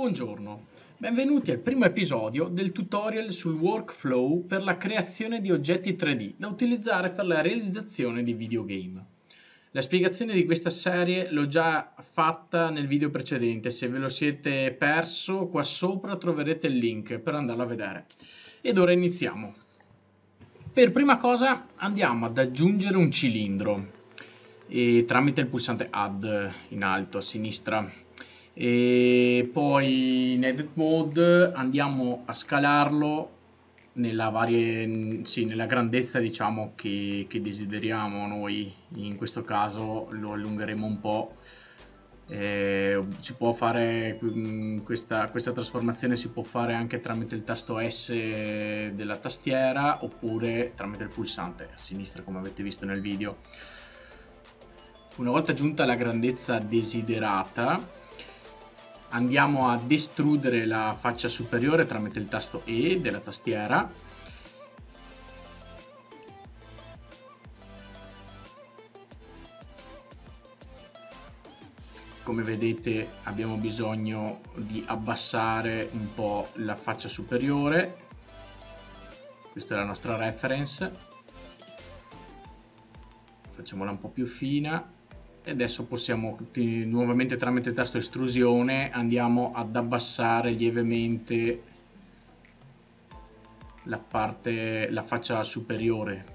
Buongiorno, benvenuti al primo episodio del tutorial sul workflow per la creazione di oggetti 3D da utilizzare per la realizzazione di videogame. La spiegazione di questa serie l'ho già fatta nel video precedente, se ve lo siete perso qua sopra troverete il link per andarlo a vedere. Ed ora iniziamo. Per prima cosa andiamo ad aggiungere un cilindro tramite il pulsante Add in alto a sinistra. E poi in Edit Mode andiamo a scalarlo nella grandezza, diciamo, che desideriamo noi. In questo caso lo allungheremo un po'. Si può fare questa trasformazione, si può fare anche tramite il tasto S della tastiera oppure tramite il pulsante a sinistra, come avete visto nel video. Una volta giunta la grandezza desiderata, andiamo ad estrudere la faccia superiore tramite il tasto E della tastiera. Come vedete abbiamo bisogno di abbassare un po' la faccia superiore. Questa è la nostra reference. Facciamola un po' più fina. E adesso possiamo nuovamente tramite il tasto estrusione andiamo ad abbassare lievemente la faccia superiore.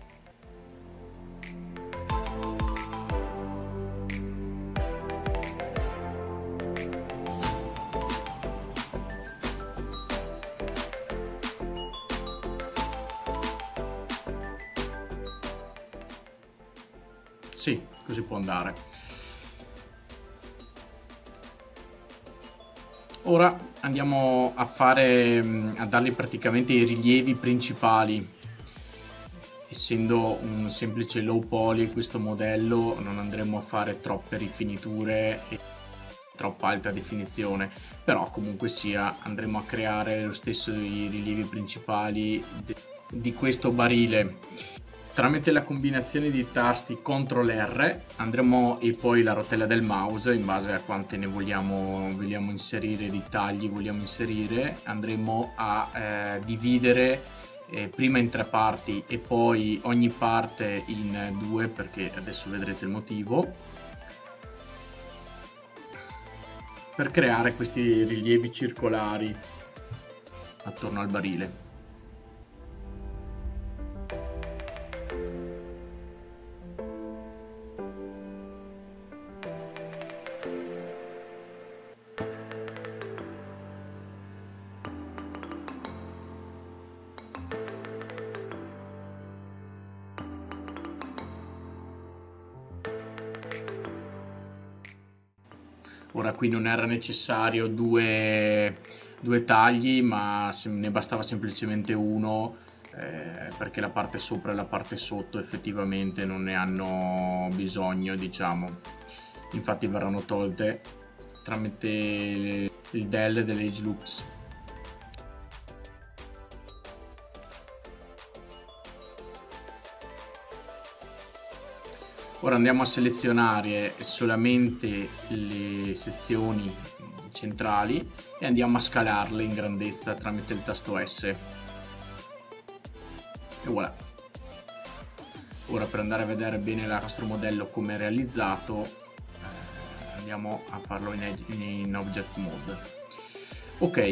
Sì, così può andare. Ora andiamo a dargli praticamente i rilievi principali. Essendo un semplice low poly questo modello, non andremo a fare troppe rifiniture e troppa alta definizione, però comunque sia andremo a creare lo stesso i rilievi principali di questo barile. Tramite la combinazione di tasti CTRL R andremo, e poi la rotella del mouse, in base a quante ne vogliamo inserire, di tagli vogliamo inserire, andremo a dividere prima in 3 parti e poi ogni parte in 2, perché adesso vedrete il motivo, per creare questi rilievi circolari attorno al barile. Ora qui non era necessario due tagli, ma ne bastava semplicemente uno, perché la parte sopra e la parte sotto effettivamente non ne hanno bisogno, diciamo. Infatti verranno tolte tramite il del dell'Edge Loops. Ora andiamo a selezionare solamente le sezioni centrali e andiamo a scalarle in grandezza tramite il tasto S. E voilà. Ora, per andare a vedere bene il nostro modello come è realizzato, andiamo a farlo in Object Mode. Ok.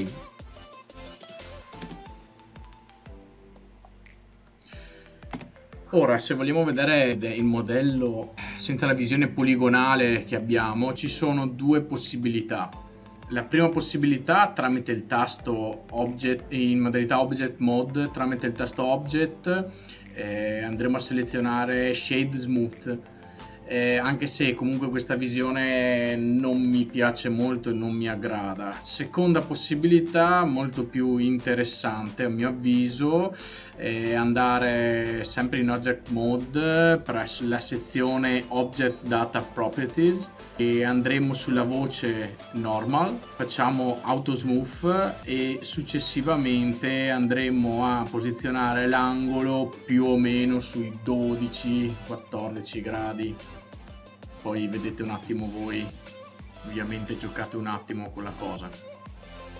Ora, se vogliamo vedere il modello senza la visione poligonale che abbiamo, ci sono due possibilità. La prima possibilità, tramite il tasto Object, in modalità Object Mode, tramite il tasto Object andremo a selezionare Shade Smooth, anche se comunque questa visione non mi piace molto e non mi aggrada. Seconda possibilità, molto più interessante a mio avviso, è andare sempre in Object Mode presso la sezione Object Data Properties e andremo sulla voce Normal, facciamo Auto Smooth e successivamente andremo a posizionare l'angolo più o meno sui 12-14 gradi. Poi vedete un attimo voi, ovviamente giocate un attimo con la cosa.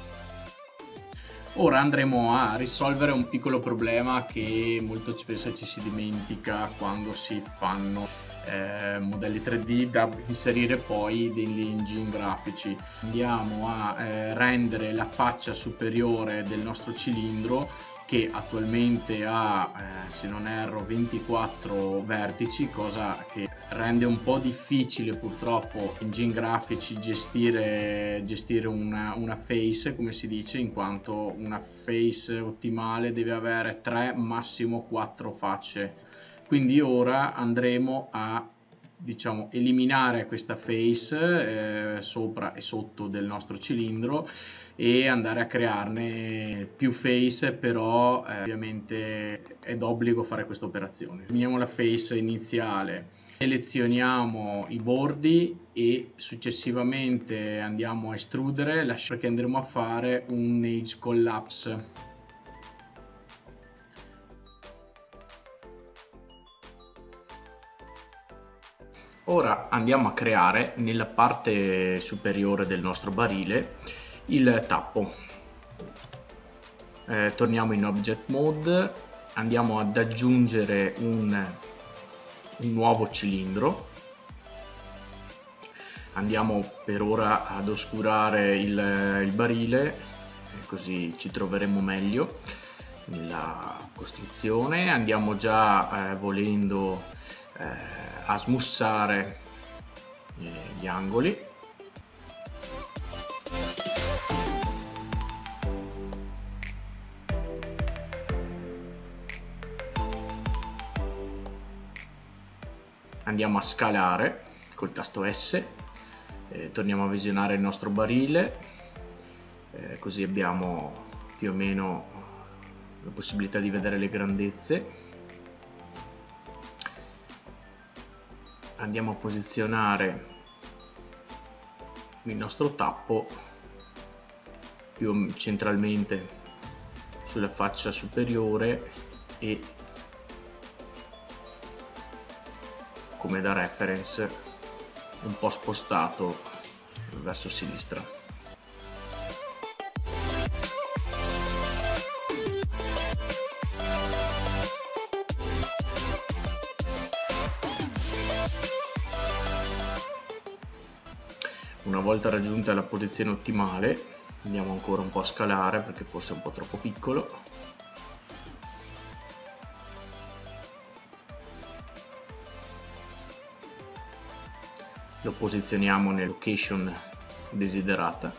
Ora andremo a risolvere un piccolo problema che molto spesso ci si dimentica quando si fanno modelli 3D da inserire poi degli engine grafici. Andiamo a rendere la faccia superiore del nostro cilindro, che attualmente ha, se non erro, 24 vertici, cosa che rende un po' difficile purtroppo engine grafici gestire una face, come si dice, in quanto una face ottimale deve avere 3 massimo 4 facce. Quindi ora andremo a, diciamo, eliminare questa face sopra e sotto del nostro cilindro e andare a crearne più face, però ovviamente è d'obbligo fare questa operazione. Eliminiamo la face iniziale, selezioniamo i bordi e successivamente andiamo a estrudere, perché andremo a fare un edge collapse. Ora andiamo a creare nella parte superiore del nostro barile il tappo. Torniamo in Object Mode, andiamo ad aggiungere un nuovo cilindro, andiamo per ora ad oscurare il barile, così ci troveremo meglio nella costruzione. Andiamo già volendo a smussare gli angoli. Andiamo a scalare col tasto S, torniamo a visionare il nostro barile, così abbiamo più o meno la possibilità di vedere le grandezze. Andiamo a posizionare il nostro tappo più centralmente sulla faccia superiore e come da reference un po' spostato verso sinistra. Una volta raggiunta la posizione ottimale andiamo ancora un po' a scalare perché forse è un po' troppo piccolo. Lo posizioniamo nella location desiderata.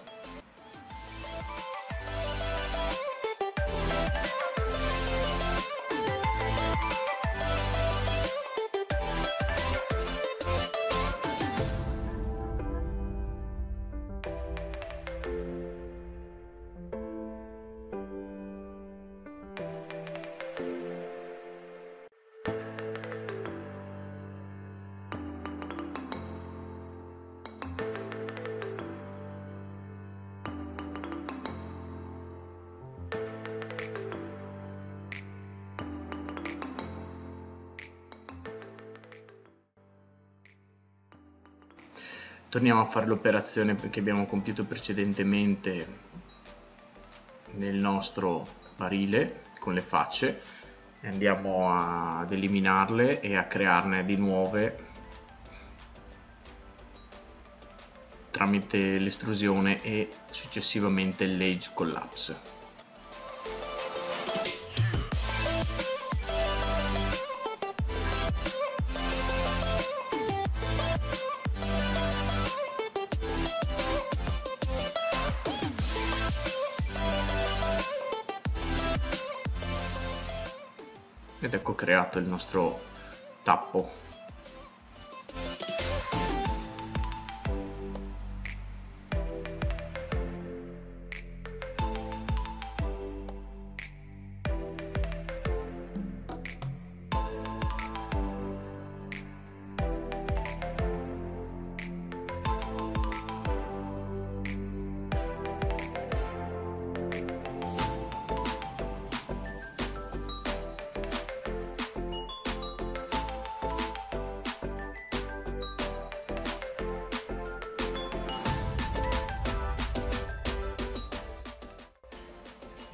Torniamo a fare l'operazione che abbiamo compiuto precedentemente nel nostro barile con le facce e andiamo ad eliminarle e a crearne di nuove tramite l'estrusione e successivamente l'edge collapse. Ed ecco creato il nostro tappo.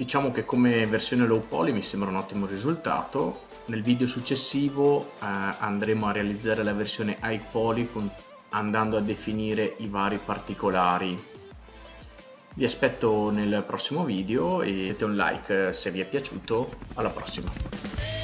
Diciamo che come versione low poly mi sembra un ottimo risultato. Nel video successivo andremo a realizzare la versione high poly andando a definire i vari particolari. Vi aspetto nel prossimo video e mettete un like se vi è piaciuto. Alla prossima!